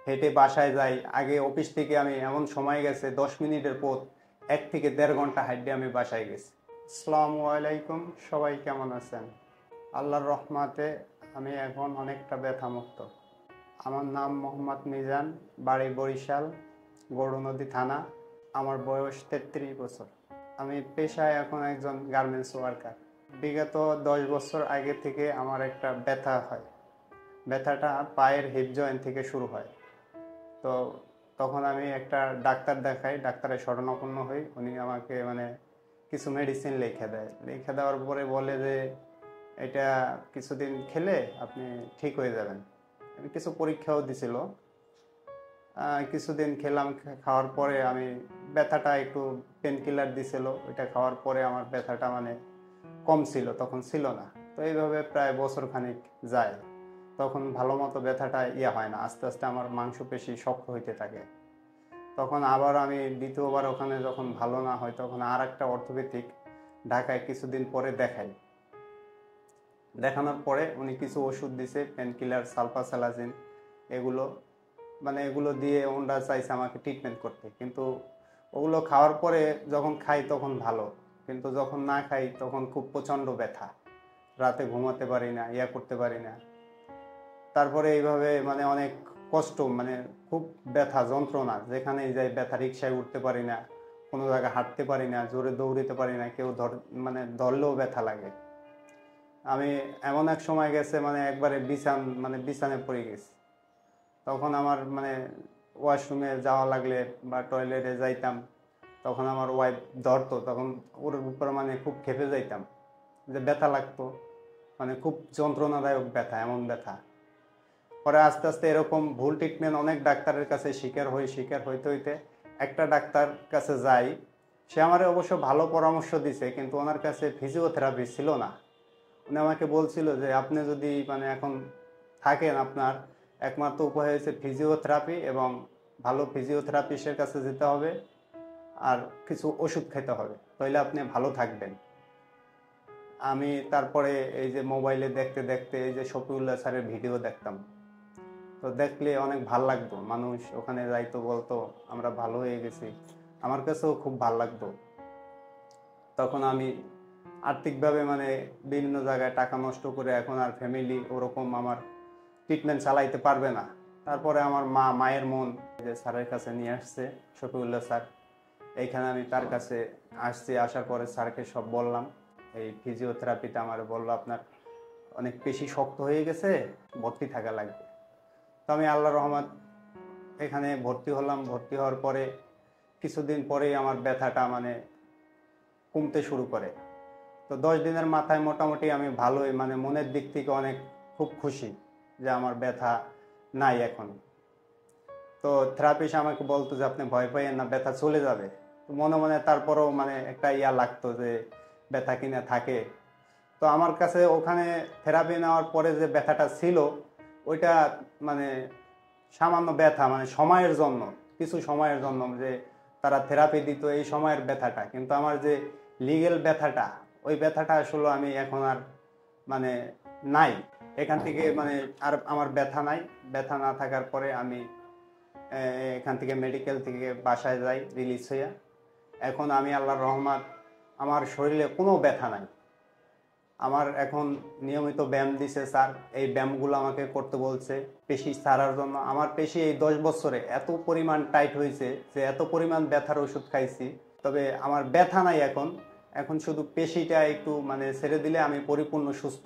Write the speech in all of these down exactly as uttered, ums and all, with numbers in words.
হেঁটে বাসায় যাই। আগে অফিস থেকে আমি এমন সময় গেছে দশ মিনিটের পথ এক থেকে দেড় ঘন্টা হাঁটতে আমি বাসায় গেছি। আসসালামু আলাইকুম, সবাই কেমন আছেন? আল্লাহর রহমতে আমি এখন অনেকটা ব্যথামুক্ত। আমার নাম মোহাম্মদ মিজান, বাড়ি বরিশাল, গৌরনদী থানা। আমার বয়স তেত্রিশ বছর। আমি পেশায় এখন একজন গার্মেন্টস ওয়ার্কার। বিগত দশ বছর আগে থেকে আমার একটা ব্যথা হয়। ব্যথাটা পায়ের হিপ জয়েন্ট থেকে শুরু হয়। তো তখন আমি একটা ডাক্তার দেখাই, ডাক্তারের শরণাপন্ন হই। উনি আমাকে মানে কিছু মেডিসিন লিখে দেয়। লিখে দেওয়ার পরে বলে যে এটা কিছুদিন খেলে আপনি ঠিক হয়ে যাবেন। আমি কিছু পরীক্ষাও দিছিল, কিছুদিন খেলাম। খাওয়ার পরে আমি ব্যথাটা একটু পেন কিলার দিছিল, ওইটা খাওয়ার পরে আমার ব্যথাটা মানে কম ছিল, তখন ছিল না। তো এইভাবে প্রায় বছর খানিক যায়। তখন ভালো মতো ব্যথাটা ইয়ে হয় না, আস্তে আস্তে আমার মাংসপেশি শক্ত হইতে থাকে। তখন আবার আমি দ্বিতীয়বার ওখানে যখন ভালো না হয়, তখন আর একটা অর্থোপেডিক ঢাকায় কিছুদিন পরে দেখাই। দেখানোর পরে উনি কিছু ওষুধ দিছে, পেন কিলার, সালফাসালাজিন, এগুলো মানে এগুলো দিয়ে ওনারা চাইছে আমাকে ট্রিটমেন্ট করতে। কিন্তু ওগুলো খাওয়ার পরে যখন খাই তখন ভালো, কিন্তু যখন না খাই তখন খুব প্রচণ্ড ব্যথা, রাতে ঘুমাতে পারি না, ইয়া করতে পারি না। তারপরে এইভাবে মানে অনেক কষ্ট, মানে খুব ব্যথা, যন্ত্রণা, যেখানেই যাই ব্যথা। রিক্সায় উঠতে পারি না, কোনো জায়গায় হাঁটতে পারি না, জোরে দৌড়িতে পারি না, কেউ ধর মানে ধরলেও ব্যথা লাগে। আমি এমন এক সময় গেছে মানে একবারে বিছান মানে বিছানে পড়ে গেছি। তখন আমার মানে ওয়াশরুমে যাওয়া লাগলে বা টয়লেটে যাইতাম, তখন আমার ওয়াইফ ধরতো, তখন ওর উপরে মানে খুব খেপে যাইতাম, যে ব্যথা লাগতো, মানে খুব যন্ত্রণাদায়ক ব্যথা, এমন ব্যথা। পরে আস্তে আস্তে এরকম ভুল ট্রিটমেন্ট অনেক ডাক্তারের কাছে শিকার হই, শিকার হইতে হইতে একটা ডাক্তার কাছে যাই। সে আমার অবশ্য ভালো পরামর্শ দিছে, কিন্তু ওনার কাছে ফিজিওথেরাপি ছিল না। উনি আমাকে বলছিল যে আপনি যদি মানে এখন থাকেন, আপনার একমাত্র উপায় হয়েছে ফিজিওথেরাপি, এবং ভালো ফিজিওথেরাপিস্টের কাছে যেতে হবে আর কিছু ওষুধ খেতে হবে, তাহলে আপনি ভালো থাকবেন। আমি তারপরে এই যে মোবাইলে দেখতে দেখতে এই যে শফিউল্লাহ স্যারের ভিডিও দেখতাম। তো দেখলে অনেক ভাল লাগতো, মানুষ ওখানে যাইতো, বলতো আমরা ভালো হয়ে গেছি, আমার কাছেও খুব ভাল লাগতো। তখন আমি আর্থিকভাবে মানে বিভিন্ন জায়গায় টাকা নষ্ট করে এখন আর ফ্যামিলি ওরকম আমার ট্রিটমেন্ট চালাইতে পারবে না। তারপরে আমার মা মায়ের মন যে স্যারের কাছে নিয়ে আসছে, শফিউল্লাহ স্যার। এইখানে আমি তার কাছে আসছি, আসার পরে স্যারকে সব বললাম। এই ফিজিওথেরাপিটা আমার বললো আপনার অনেক বেশি শক্ত হয়ে গেছে, ভর্তি থাকা লাগবে। তো আমি আল্লাহর রহমত এখানে ভর্তি হলাম। ভর্তি হওয়ার পরে কিছুদিন পরেই আমার ব্যথাটা মানে কমতে শুরু করে। তো দশ দিনের মাথায় মোটামুটি আমি ভালোই, মানে মনের দিক থেকে অনেক খুব খুশি যে আমার ব্যথা নাই এখন। তো থেরাপিস্ট আমাকে বলতো যে আপনি ভয় পাইয়েন না, ব্যথা চলে যাবে। তো মনে মনে তারপরেও মানে একটা ইয়া লাগতো যে ব্যথা কিনা থাকে। তো আমার কাছে ওখানে থেরাপি নেওয়ার পরে যে ব্যথাটা ছিল, ওইটা মানে সামান্য ব্যথা, মানে সময়ের জন্য, কিছু সময়ের জন্য যে তারা থেরাপি দিত এই সময়ের ব্যথাটা। কিন্তু আমার যে লিগেল ব্যথাটা, ওই ব্যথাটা আসলে আমি এখন আর মানে নাই। এখান থেকে মানে আর আমার ব্যথা নাই। ব্যথা না থাকার পরে আমি এখান থেকে মেডিকেল থেকে বাসায় যাই রিলিজ হইয়া। এখন আমি আল্লাহর রহমত, আমার শরীরে কোনো ব্যথা নাই। আমার এখন নিয়মিত ব্যায়াম দিছে স্যার, এই ব্যায়ামগুলো আমাকে করতে বলছে পেশি ছাড়ার জন্য। আমার পেশি এই দশ বছরে এত পরিমাণ টাইট হয়েছে যে এত পরিমাণ ব্যথার ওষুধ খাইছি, তবে আমার ব্যথা নাই এখন। এখন শুধু পেশিটা একটু মানে ছেড়ে দিলে আমি পরিপূর্ণ সুস্থ।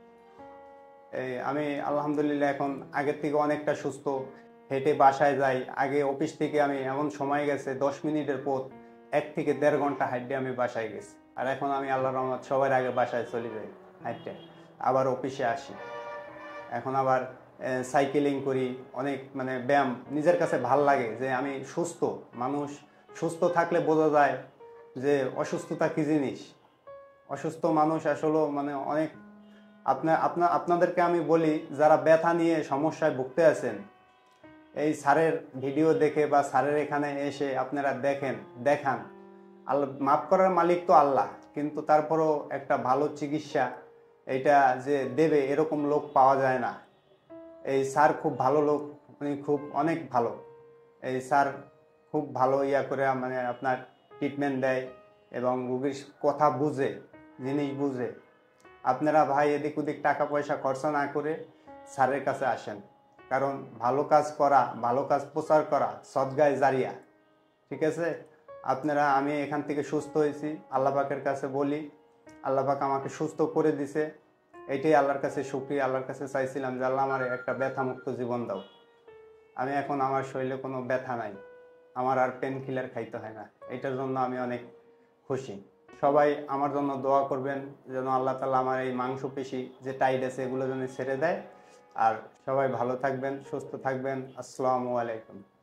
এই আমি আলহামদুলিল্লাহ এখন আগের থেকে অনেকটা সুস্থ। হেঁটে বাসায় যাই। আগে অফিস থেকে আমি এমন সময় গেছে দশ মিনিটের পথ এক থেকে দেড় ঘন্টা হাঁটতে আমি বাসায় গেছি। আর এখন আমি আল্লাহর রহমত সবার আগে বাসায় চলে যাই হাঁটতে, আবার অফিসে আসি। এখন আবার সাইকেলিং করি, অনেক মানে ব্যায়াম। নিজের কাছে ভাল লাগে যে আমি সুস্থ মানুষ। সুস্থ থাকলে বোঝা যায় যে অসুস্থতা কী জিনিস। অসুস্থ মানুষ আসলে মানে অনেক, আপনার আপনার আপনাদেরকে আমি বলি, যারা ব্যথা নিয়ে সমস্যায় ভুগতে আছেন, এই স্যারের ভিডিও দেখে বা স্যারের এখানে এসে আপনারা দেখেন, দেখান। আল্লাহ মাফ করার মালিক তো আল্লাহ, কিন্তু তারপরও একটা ভালো চিকিৎসা এটা যে দেবে এরকম লোক পাওয়া যায় না। এই স্যার খুব ভালো লোক, উনি খুব অনেক ভালো। এই স্যার খুব ভালো ইয়া করে মানে আপনার ট্রিটমেন্ট দেয় এবং রোগীর কথা বুঝে, জিনিস বুঝে। আপনারা ভাই এদিক ওদিক টাকা পয়সা খরচা না করে স্যারের কাছে আসেন, কারণ ভালো কাজ করা, ভালো কাজ প্রচার করা সদগায়ে জারিয়া। ঠিক আছে, আপনারা, আমি এখান থেকে সুস্থ হয়েছি, আল্লাহ পাকের কাছে বলি আল্লাহ পাক আমাকে সুস্থ করে দিছে, এটাই আল্লাহর কাছে শুকরিয়া। আল্লাহর কাছে চাইছিলাম যে আল্লাহ আমার একটা ব্যথামুক্ত জীবন দাও। আমি এখন, আমার শরীরে কোনো ব্যথা নাই, আমার আর পেন কিলার খাইতে হয় না, এটার জন্য আমি অনেক খুশি। সবাই আমার জন্য দোয়া করবেন যেন আল্লাহ তাআলা আমার এই মাংসপেশি যে টাইট আছে এগুলো যেন ছেড়ে দেয়। আর সবাই ভালো থাকবেন, সুস্থ থাকবেন। আসসালামু আলাইকুম।